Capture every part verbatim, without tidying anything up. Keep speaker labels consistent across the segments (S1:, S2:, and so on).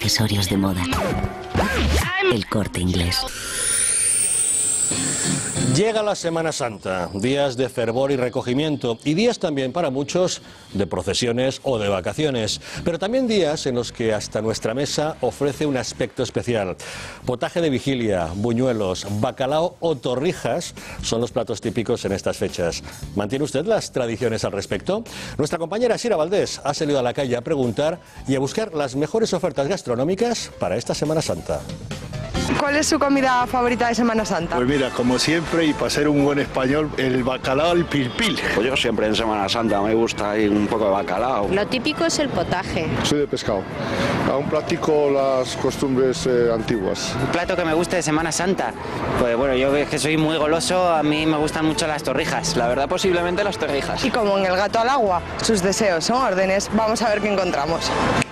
S1: accesorios de moda. El Corte Inglés.
S2: Llega la Semana Santa, días de fervor y recogimiento, y días también para muchos de procesiones o de vacaciones, pero también días en los que hasta nuestra mesa ofrece un aspecto especial. Potaje de vigilia, buñuelos, bacalao o torrijas son los platos típicos en estas fechas. ¿Mantiene usted las tradiciones al respecto? Nuestra compañera Sira Valdés ha salido a la calle a preguntar y a buscar las mejores ofertas gastronómicas para esta Semana Santa.
S3: ¿Cuál es su comida favorita de Semana Santa?
S4: Pues mira, como siempre, y para ser un buen español, el bacalao al pil pil.
S5: Pues yo siempre en Semana Santa me gusta ahí un poco de bacalao.
S6: Lo típico es el potaje.
S7: Soy de pescado. Aún practico las costumbres eh, antiguas.
S8: Un plato que me gusta de Semana Santa. Pues bueno, yo es que soy muy goloso, a mí me gustan mucho las torrijas. La verdad, posiblemente las torrijas.
S3: Y como en El gato al agua, sus deseos son órdenes, vamos a ver qué encontramos.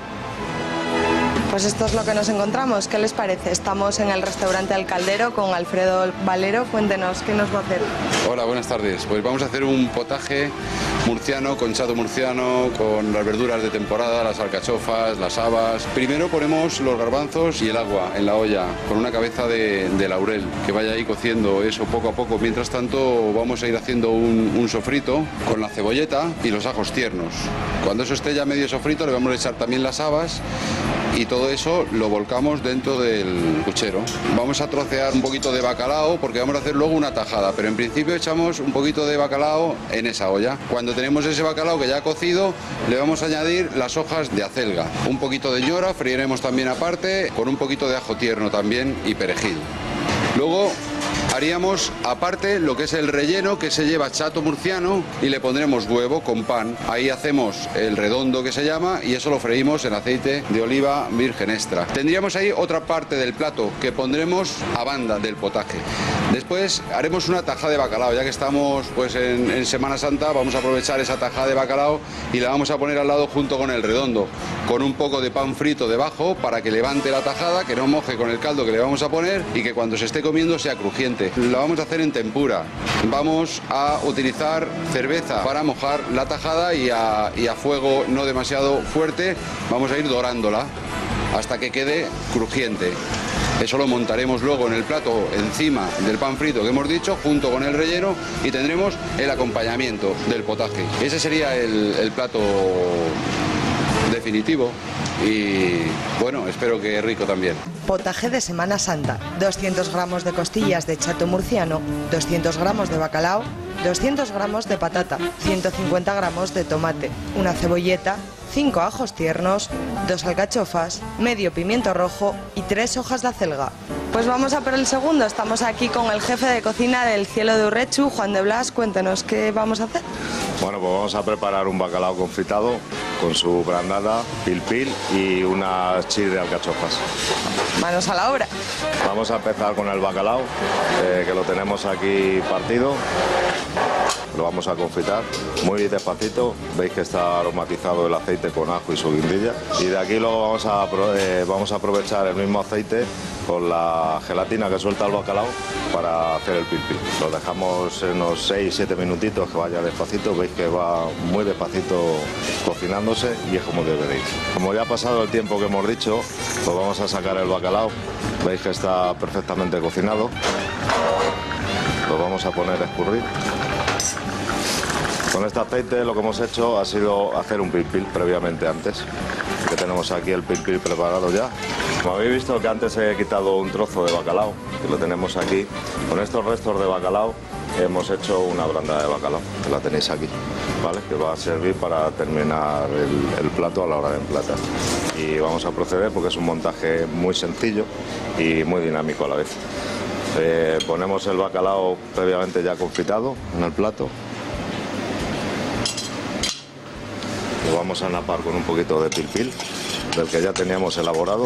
S3: Pues esto es lo que nos encontramos. ¿Qué les parece? Estamos en el restaurante Al Caldero con Alfredo Valero. Cuéntenos, ¿qué nos va a hacer?
S9: Hola, buenas tardes. Pues vamos a hacer un potaje murciano, con chato murciano, con las verduras de temporada, las alcachofas, las habas. Primero ponemos los garbanzos y el agua en la olla, con una cabeza de, de laurel, que vaya ahí cociendo eso poco a poco. Mientras tanto vamos a ir haciendo un, un sofrito con la cebolleta y los ajos tiernos. Cuando eso esté ya medio sofrito le vamos a echar también las habas y todo eso lo volcamos dentro del puchero. Vamos a trocear un poquito de bacalao porque vamos a hacer luego una tajada, pero en principio echamos un poquito de bacalao en esa olla. Cuando tenemos ese bacalao que ya ha cocido, le vamos a añadir las hojas de acelga, un poquito de ñora, freiremos también aparte, con un poquito de ajo tierno también y perejil. Luego haríamos aparte lo que es el relleno, que se lleva chato murciano, y le pondremos huevo con pan. Ahí hacemos el redondo que se llama y eso lo freímos en aceite de oliva virgen extra. Tendríamos ahí otra parte del plato que pondremos a banda del potaje. Después haremos una tajada de bacalao, ya que estamos pues en, en Semana Santa, vamos a aprovechar esa tajada de bacalao y la vamos a poner al lado junto con el redondo, con un poco de pan frito debajo para que levante la tajada, que no moje con el caldo que le vamos a poner y que cuando se esté comiendo sea crujiente. La vamos a hacer en tempura. Vamos a utilizar cerveza para mojar la tajada y a, y a fuego no demasiado fuerte vamos a ir dorándola hasta que quede crujiente. Eso lo montaremos luego en el plato encima del pan frito que hemos dicho, junto con el relleno, y tendremos el acompañamiento del potaje. Ese sería el, el plato definitivo y bueno, espero que rico también.
S3: Potaje de Semana Santa. doscientos gramos de costillas de chato murciano, doscientos gramos de bacalao, doscientos gramos de patata, ciento cincuenta gramos de tomate, una cebolleta, cinco ajos tiernos, dos alcachofas, medio pimiento rojo y tres hojas de acelga. Pues vamos a por el segundo. Estamos aquí con el jefe de cocina del Cielo de Urrechu, Juan de Blas. Cuéntenos, ¿qué vamos a hacer?
S10: Bueno, pues vamos a preparar un bacalao confitado con su brandada, pil pil y unas chis de alcachofas.
S3: Manos a la obra.
S10: Vamos a empezar con el bacalao, eh, que lo tenemos aquí partido. Lo vamos a confitar muy despacito. Veis que está aromatizado el aceite con ajo y su guindilla. Y de aquí lo vamos a, eh, vamos a aprovechar el mismo aceite con la gelatina que suelta el bacalao para hacer el pil pil. Lo dejamos unos seis siete minutitos que vaya despacito. Veis que va muy despacito cocinándose y es como deberéis. Como ya ha pasado el tiempo que hemos dicho, pues vamos a sacar el bacalao. Veis que está perfectamente cocinado. Lo vamos a poner a escurrir. Con este aceite lo que hemos hecho ha sido hacer un pil pil previamente antes, que tenemos aquí el pil pil preparado ya. Como habéis visto que antes he quitado un trozo de bacalao, que lo tenemos aquí. Con estos restos de bacalao hemos hecho una brandada de bacalao, que la tenéis aquí, ¿vale? Que va a servir para terminar el, el plato a la hora de emplatar. Y vamos a proceder porque es un montaje muy sencillo y muy dinámico a la vez. Eh, ponemos el bacalao previamente ya confitado en el plato. Lo vamos a napar con un poquito de pil pil, del que ya teníamos elaborado.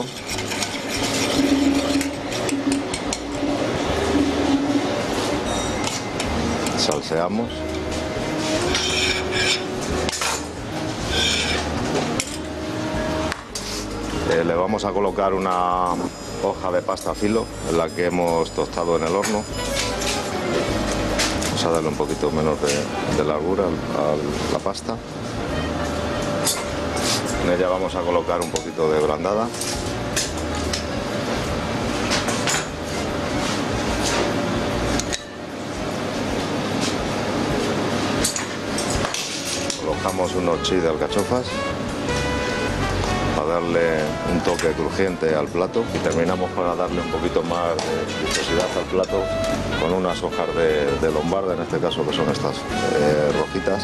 S10: Salseamos. Eh, le vamos a colocar una hoja de pasta filo en la que hemos tostado en el horno. Vamos a darle un poquito menos de, de largura a la pasta. En ella vamos a colocar un poquito de brandada. agregamos unos chips de alcachofas para darle un toque crujiente al plato y terminamos para darle un poquito más de viscosidad al plato con unas hojas de, de lombarda, en este caso que son estas eh, rojitas.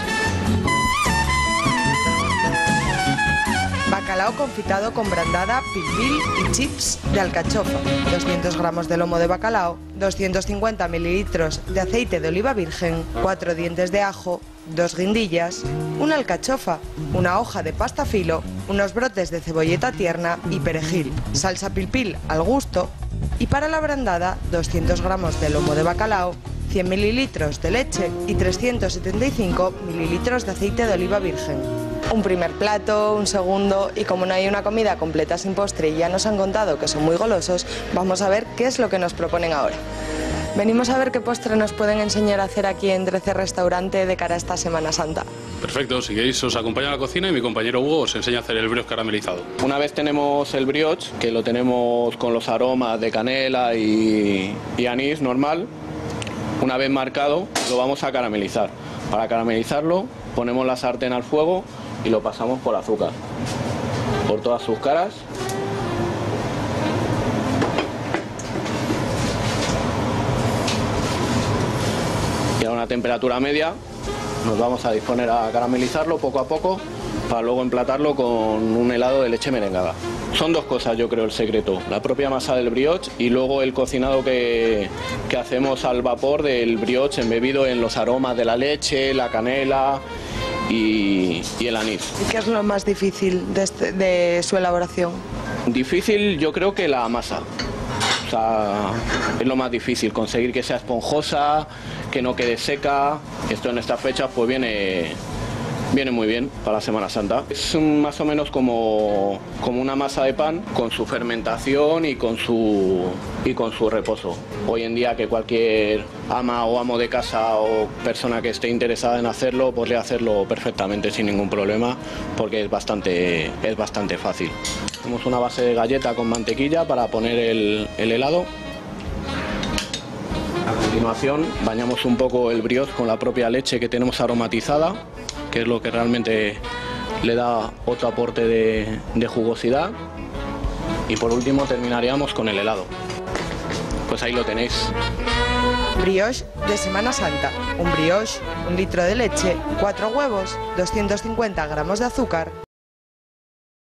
S3: Bacalao confitado con brandada, pilpil y chips de alcachofa, doscientos gramos de lomo de bacalao, doscientos cincuenta mililitros de aceite de oliva virgen, cuatro dientes de ajo, dos guindillas, una alcachofa, una hoja de pasta filo, unos brotes de cebolleta tierna y perejil, salsa pilpil al gusto y para la brandada doscientos gramos de lomo de bacalao, cien mililitros de leche y trescientos setenta y cinco mililitros de aceite de oliva virgen. Un primer plato, un segundo y como no hay una comida completa sin postre y ya nos han contado que son muy golosos, vamos a ver qué es lo que nos proponen ahora. Venimos a ver qué postre nos pueden enseñar a hacer aquí en Trece Restaurante de cara a esta Semana Santa.
S6: Perfecto, si queréis os acompaño a la cocina y mi compañero Hugo os enseña a hacer el brioche caramelizado.
S11: Una vez tenemos el brioche, que lo tenemos con los aromas de canela y, y anís normal, una vez marcado lo vamos a caramelizar. Para caramelizarlo ponemos la sartén al fuego y lo pasamos por azúcar, por todas sus caras. Y a una temperatura media nos vamos a disponer a caramelizarlo poco a poco para luego emplatarlo con un helado de leche merengada. Son dos cosas, yo creo, el secreto: la propia masa del brioche y luego el cocinado que, que hacemos al vapor del brioche embebido en los aromas de la leche, la canela y, y el anís.
S3: ¿Y qué es lo más difícil de, este, de su elaboración?
S11: Difícil, yo creo que la masa. O sea, es lo más difícil, conseguir que sea esponjosa, que no quede seca. Esto en estas fechas pues viene, viene muy bien para la Semana Santa. Es un, más o menos como, como una masa de pan con su fermentación y con su, y con su reposo. Hoy en día que cualquier ama o amo de casa o persona que esté interesada en hacerlo podría hacerlo perfectamente sin ningún problema, porque es bastante, es bastante fácil. Tenemos una base de galleta con mantequilla para poner el, el helado. A continuación bañamos un poco el brioche con la propia leche que tenemos aromatizada, que es lo que realmente le da otro aporte de, de jugosidad. Y por último terminaríamos con el helado. Pues ahí lo tenéis.
S3: Brioche de Semana Santa. Un brioche, un litro de leche, cuatro huevos, doscientos cincuenta gramos de azúcar,